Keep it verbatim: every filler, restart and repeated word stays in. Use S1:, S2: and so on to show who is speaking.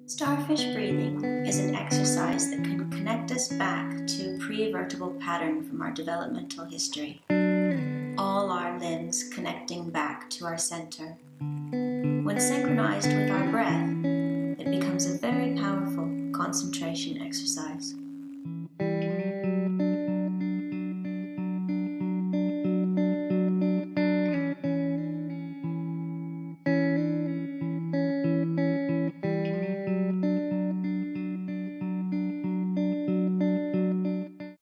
S1: Starfish breathing is an exercise that can connect us back to a pre-vertebral pattern from our developmental history. All our limbs connecting back to our center. When synchronized with our breath, it becomes a very powerful concentration exercise.